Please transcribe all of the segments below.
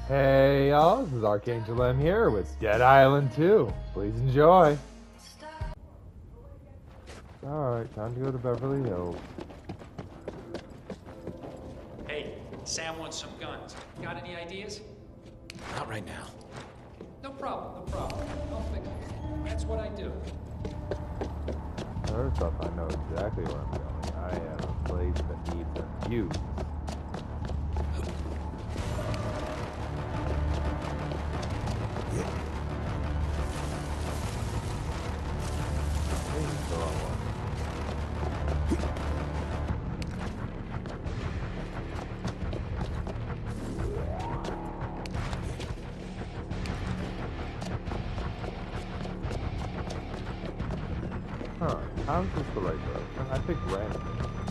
Hey y'all, this is Archangel M here with Dead Island 2. Please enjoy. Alright, time to go to Beverly Hills. Hey, Sam wants some guns. Got any ideas? Not right now. No problem, no problem. I'll fix it. That's what I do. First off, I know exactly where I'm going. I have a place that needs a fuse. Huh, how's this the right direction? I think random.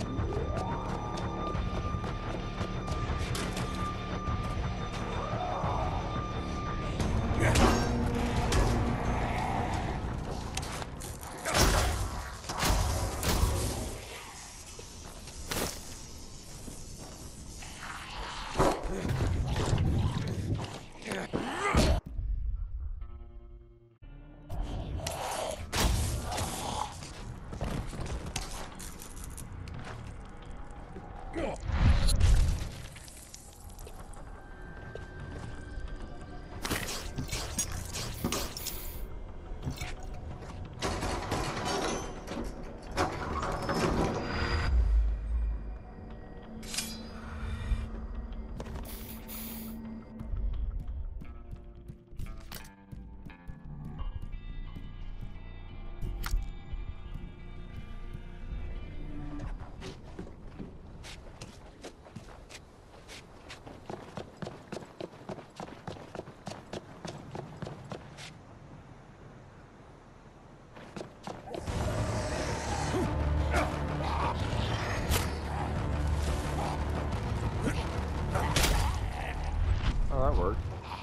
Oh, that worked.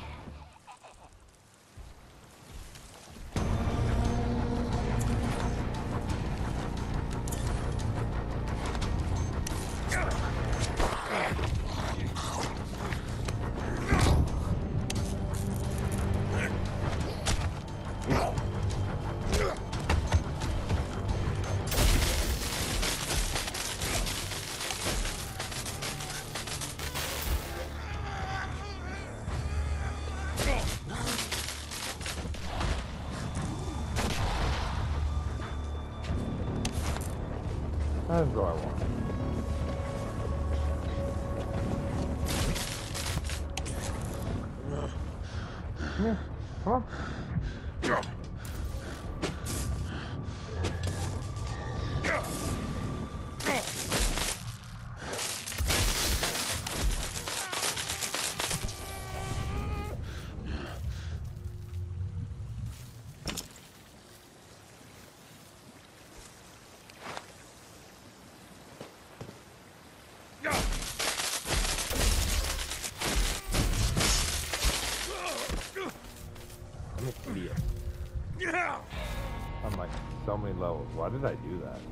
That's what I want. Come here. Come on. I'm an idiot. I'm like so many levels. Why did I do that?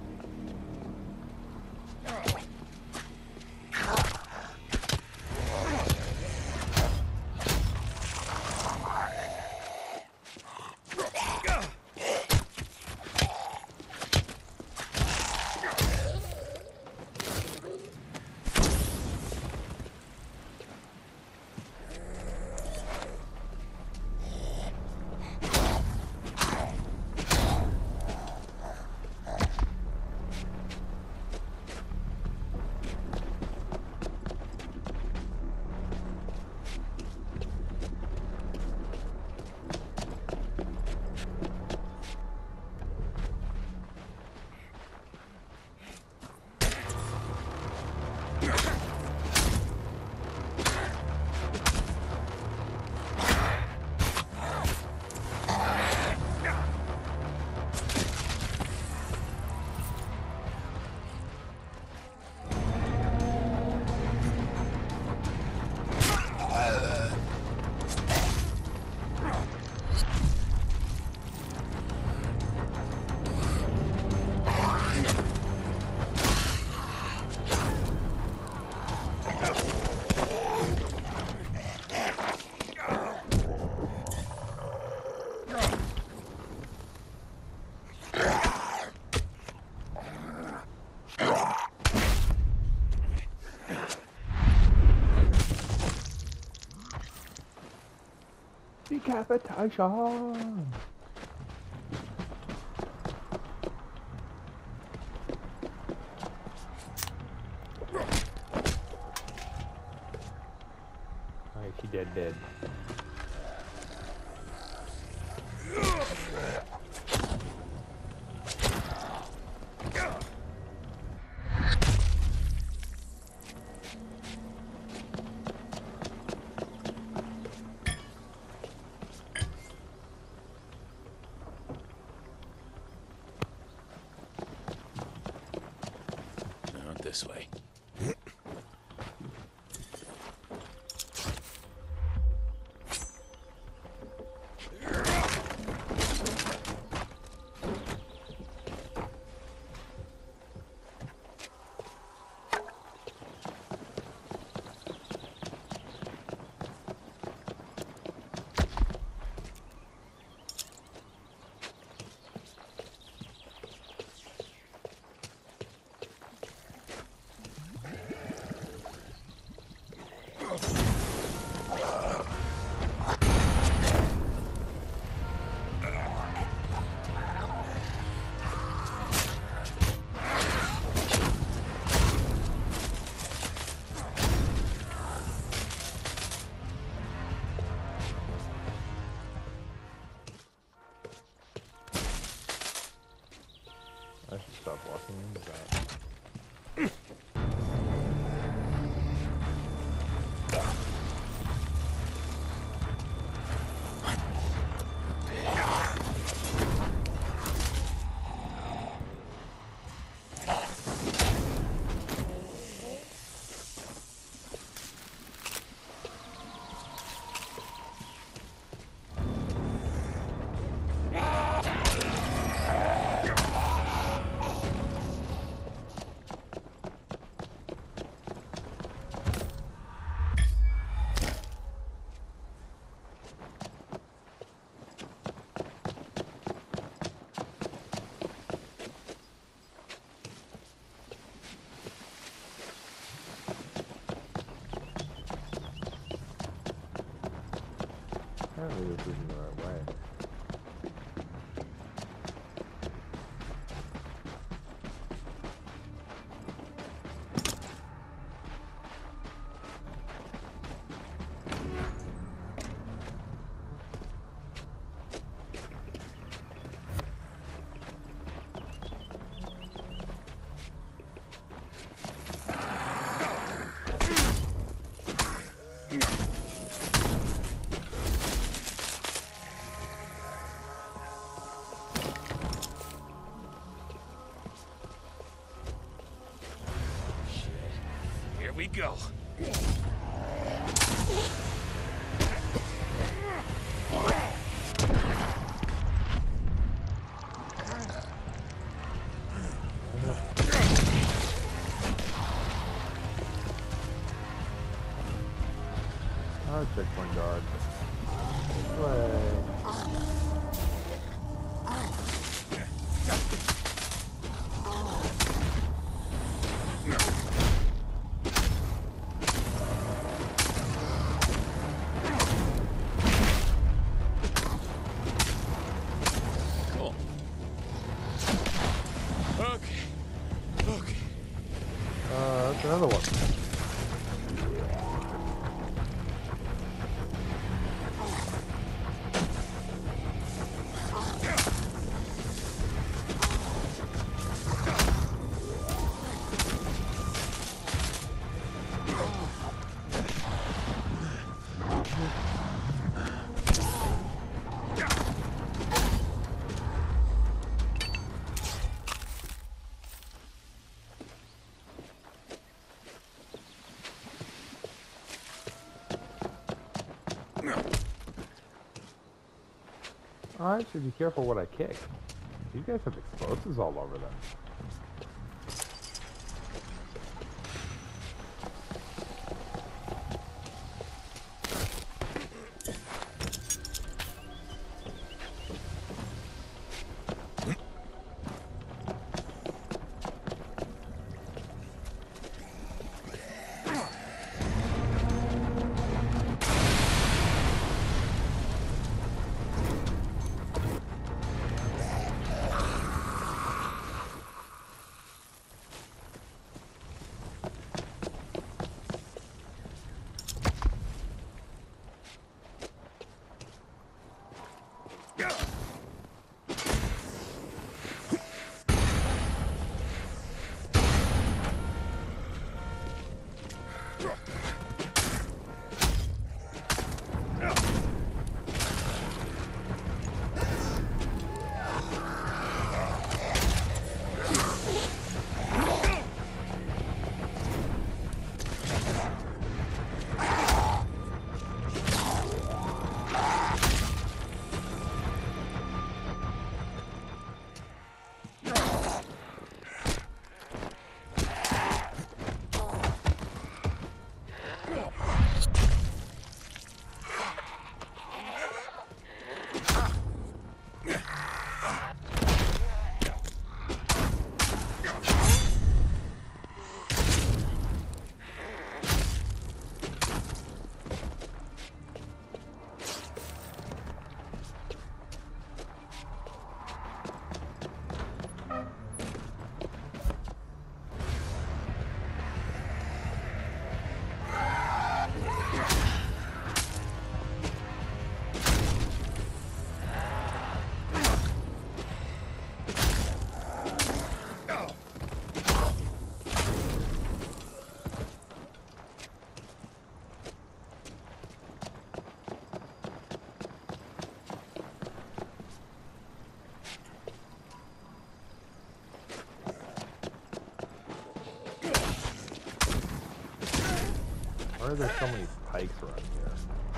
Decapitation! Alright, she dead. Not this way. I should stop walking into that. Apparently this isn't the right way. Here we go. Oh, checkpoint guard. This way. Cool. Okay. That's another one. I should be careful what I kick. These guys have explosives all over them. are there so many pikes around here?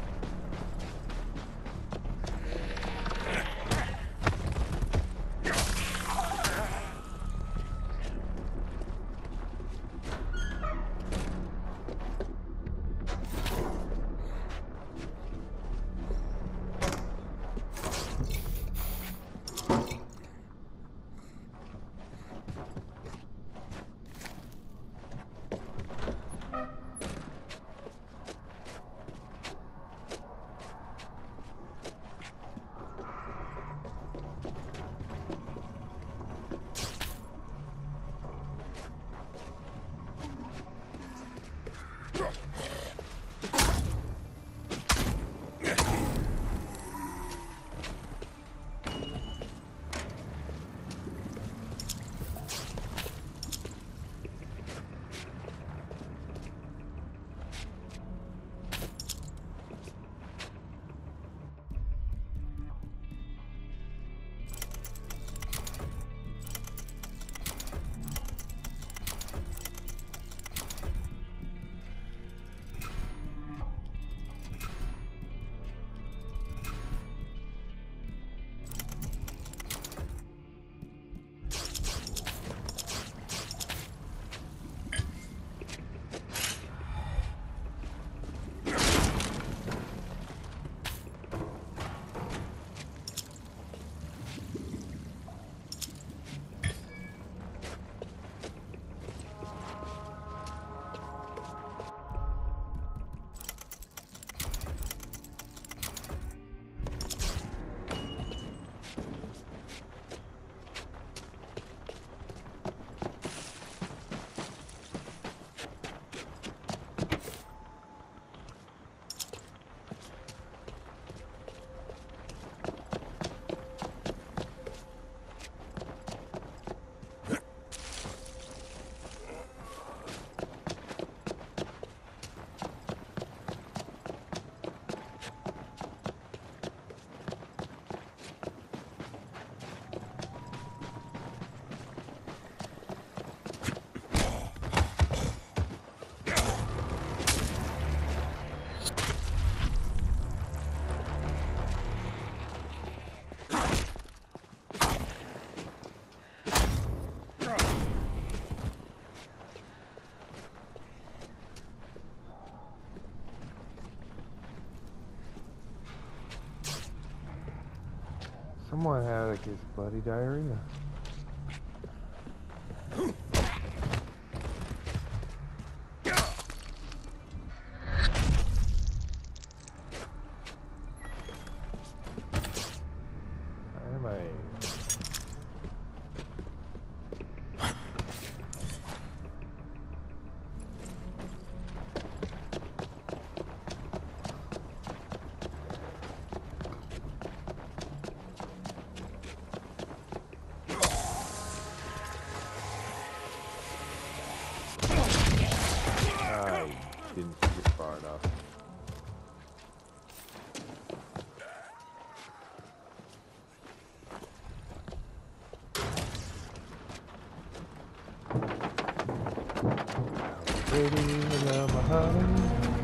Someone had like his bloody diarrhea. Anyway. Didn't get far enough. Baby, love my honey.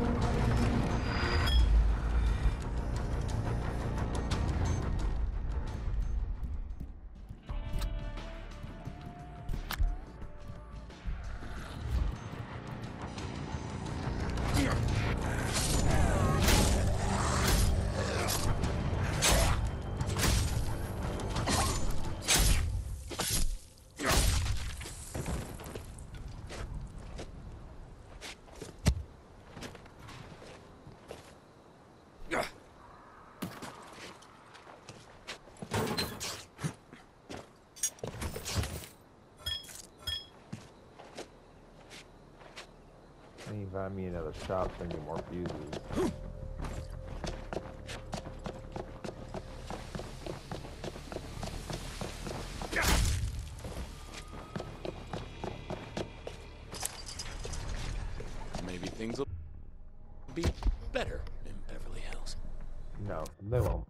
I need to find me another shop so I can get more fuses. Maybe things will be better in Beverly Hills. No, they won't.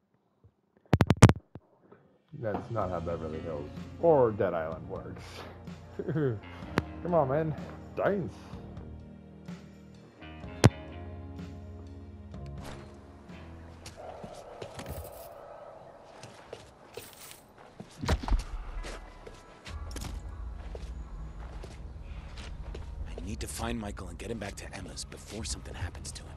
That's not how Beverly Hills or Dead Island works. Come on, man. Dance. need to find Michael and get him back to Emma's before something happens to him.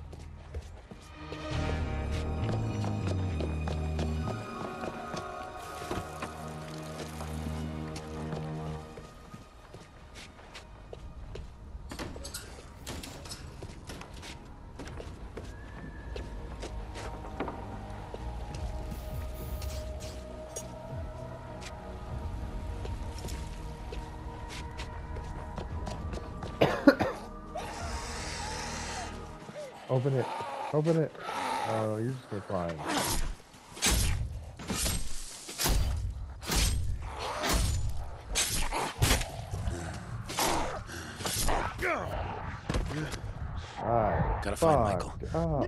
Open it. Open it. Oh, you're just gonna climb. Alright. Gotta find Michael. Oh.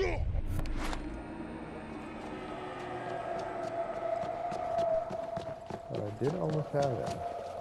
But I did almost have it.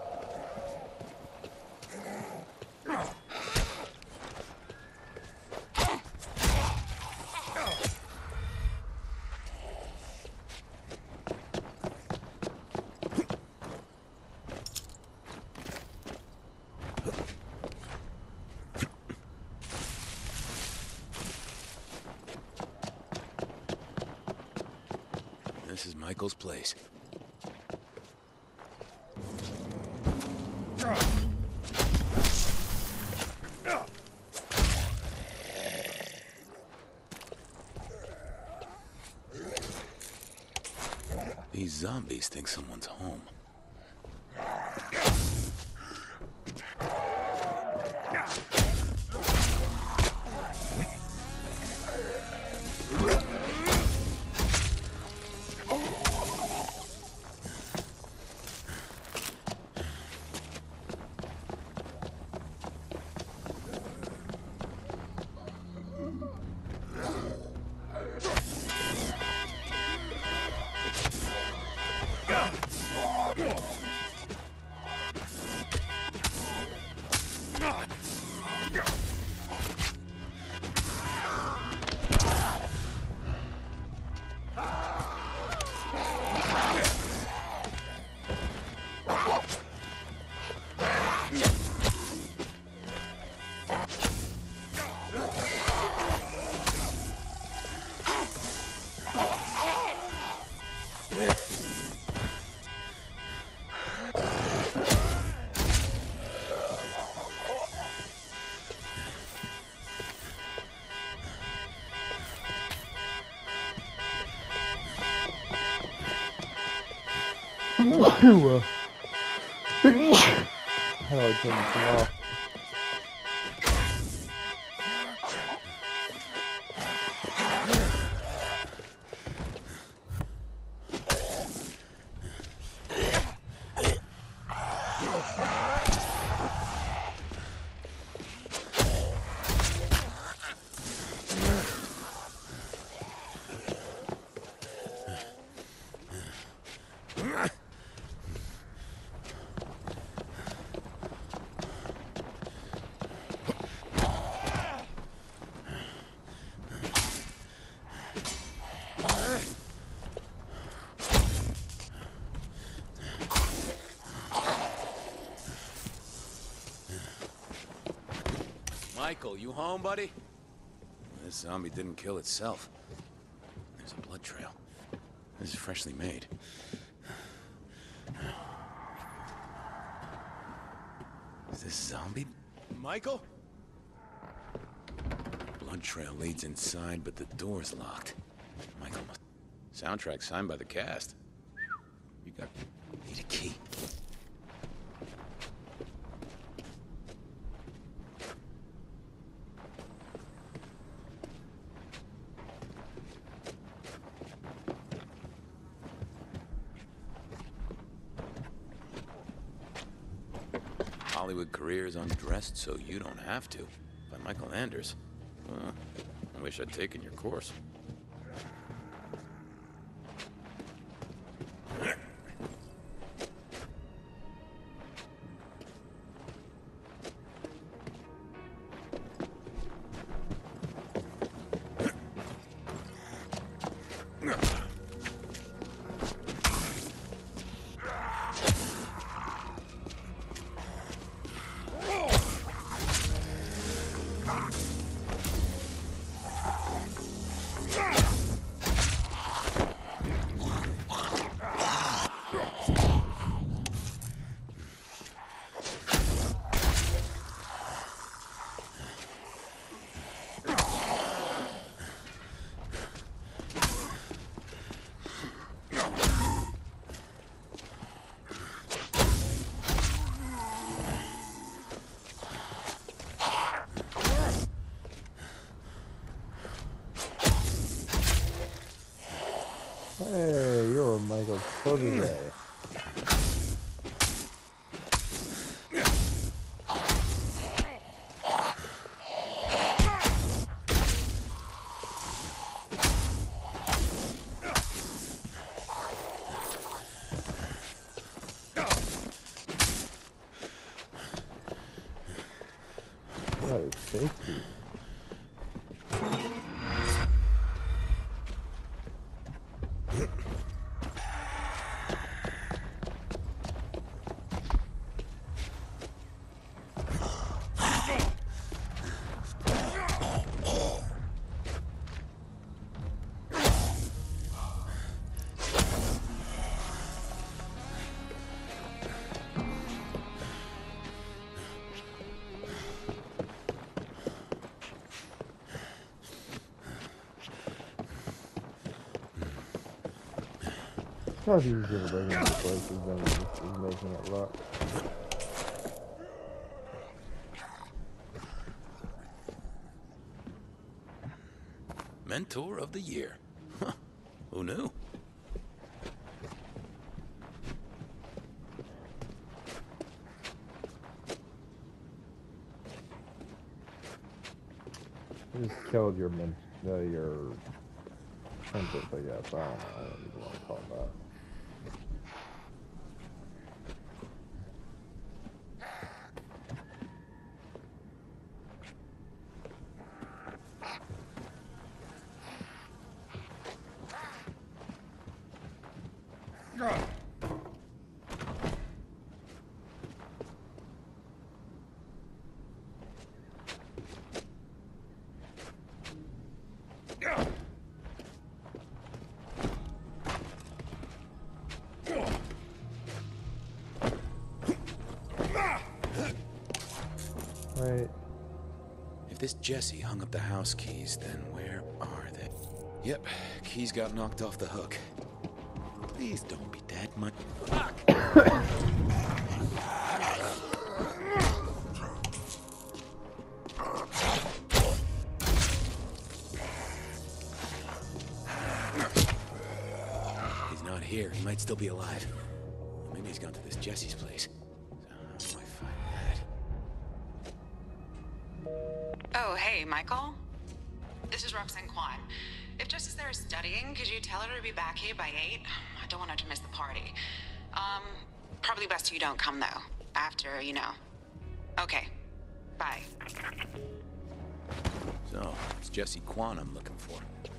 This is Michael's place. These zombies think someone's home. How do I turn this thing off? Michael, you home, buddy? This zombie didn't kill itself. There's a blood trail. This is freshly made. Is this zombie? Michael? Blood trail leads inside, but the door's locked. Michael must... Soundtrack signed by the cast. You got... Need a key. Hollywood career is undressed, so you don't have to. By Michael Anders. I wish I'd taken your course. Hey, you're Michael's protege. That is safety. It's not easier to break into places than it is making it look. Mentor of the year. Huh. Who knew? You just killed your princess, I guess. I don't know. I don't even want to call it that. Right. If this Jesse hung up the house keys, then where are they? Yep, keys got knocked off the hook. Please don't be dead, much. Fuck! He's not here. He might still be alive. Maybe he's gone to this Jesse's place. So how do I find that? Oh, hey, Michael? This is Roxanne Kwan. If Jesse's there studying, could you tell her to be back here by 8? I don't want her to miss the party. Probably best you don't come, though. After, you know. Okay. Bye. So, it's Jesse Kwan I'm looking for.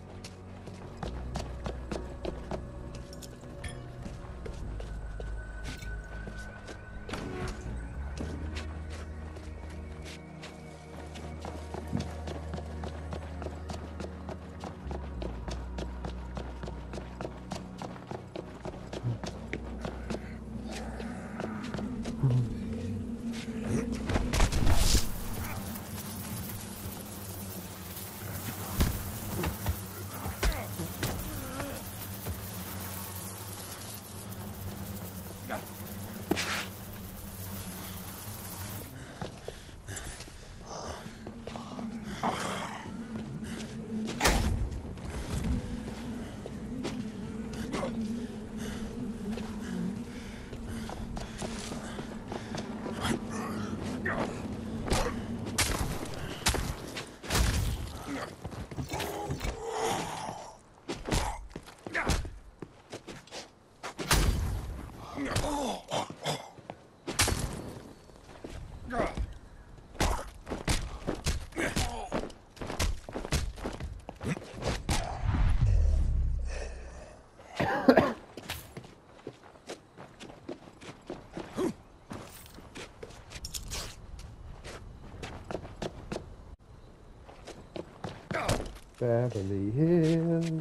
Beverly Hills.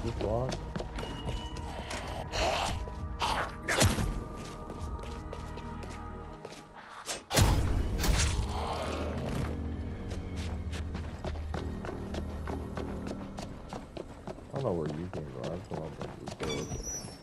this locked? I don't know where you came from. I just don't think this door.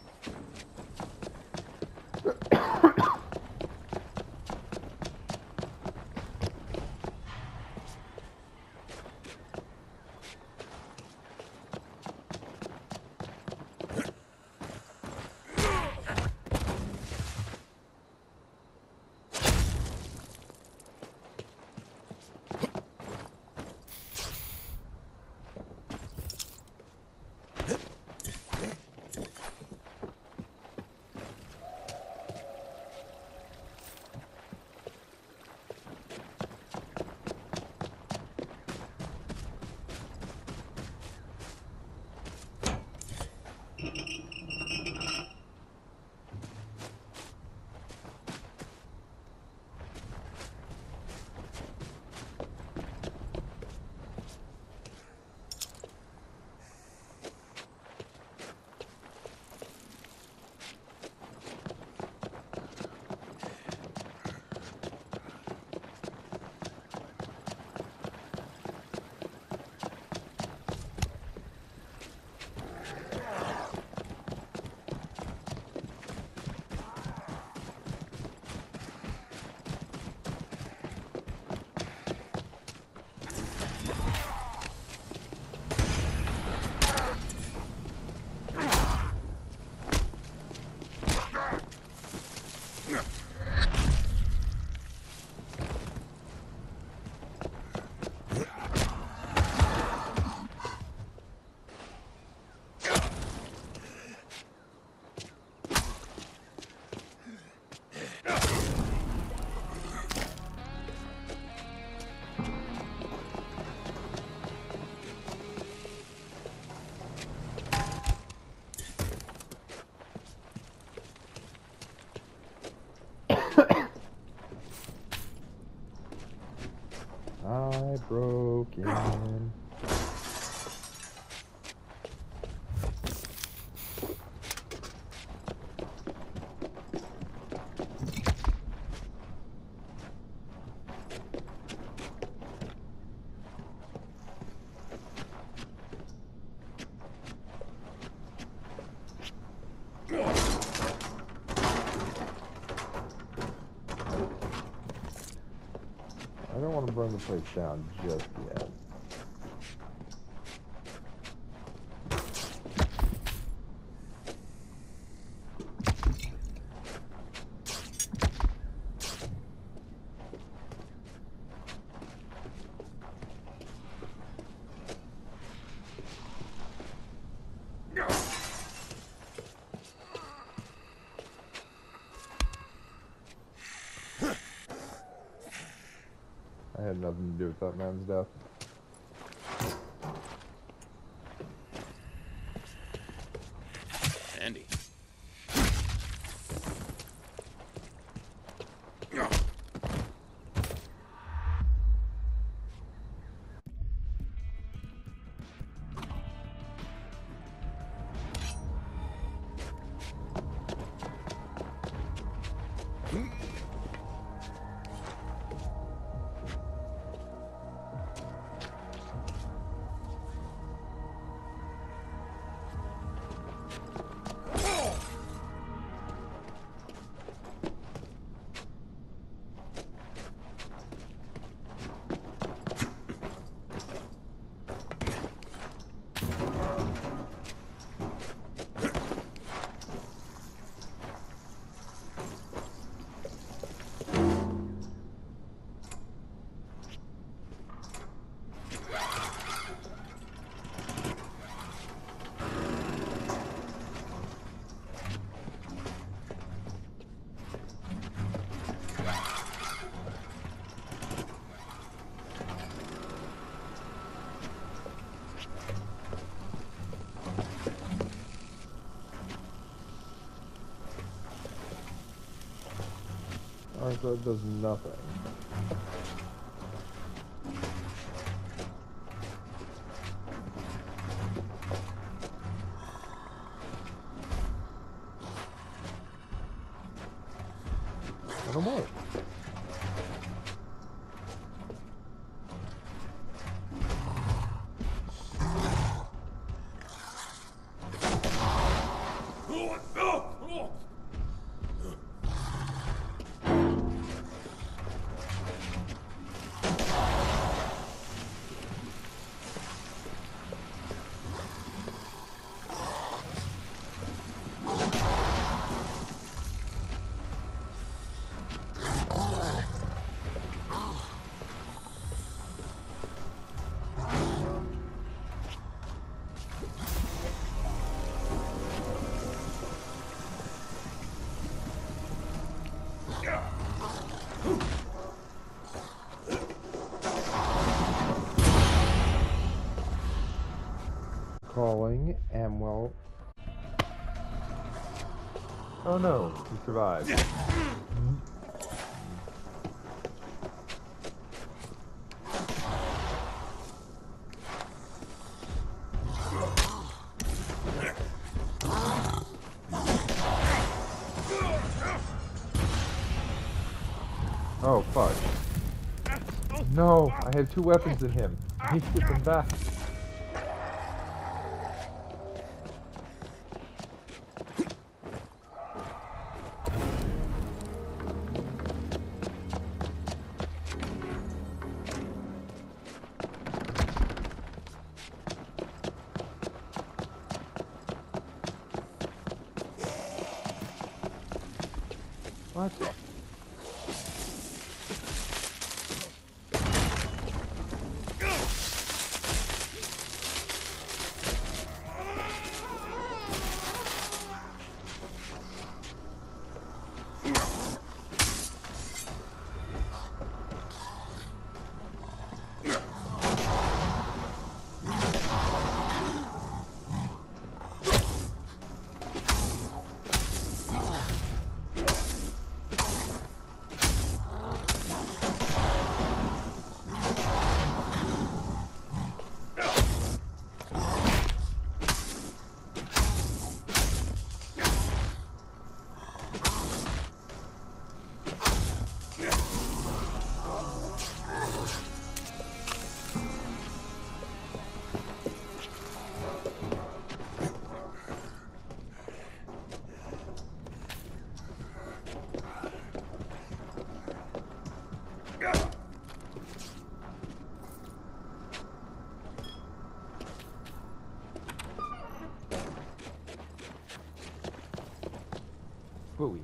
I broke in. I don't want to burn the place down just yet. I had nothing to do with that man's death. Andy. Alright, so it does nothing. Run away. Calling Amwell. Oh no, he survived. Oh fuck. No, I had 2 weapons in him. I need to get them back. What? Booey.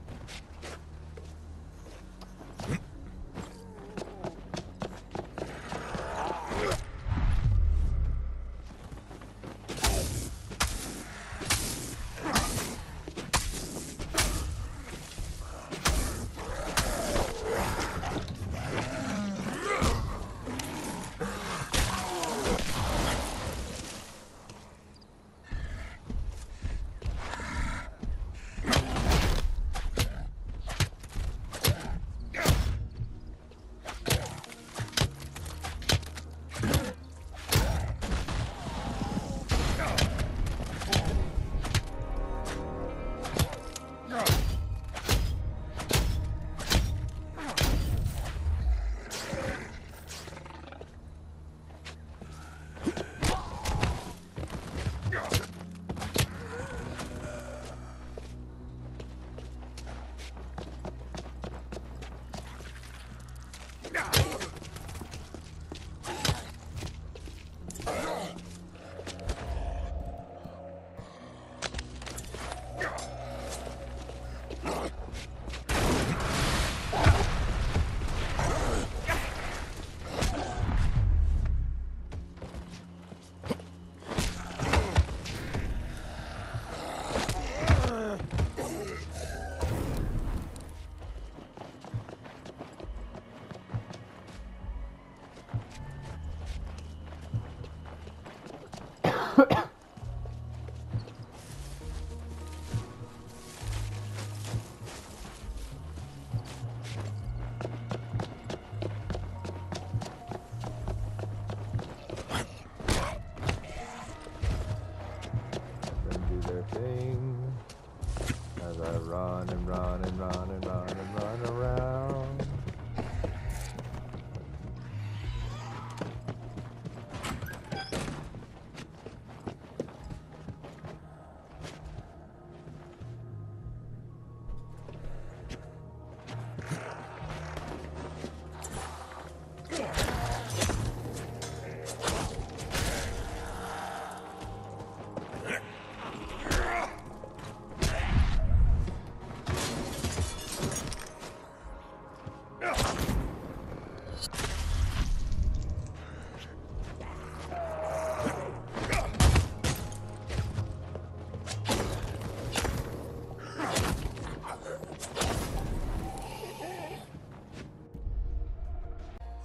Thing as I run and run and run and run and run around.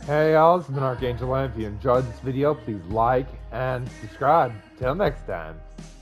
Hey y'all, this has been Archangel Land. If you enjoyed this video, please like and subscribe. Till next time.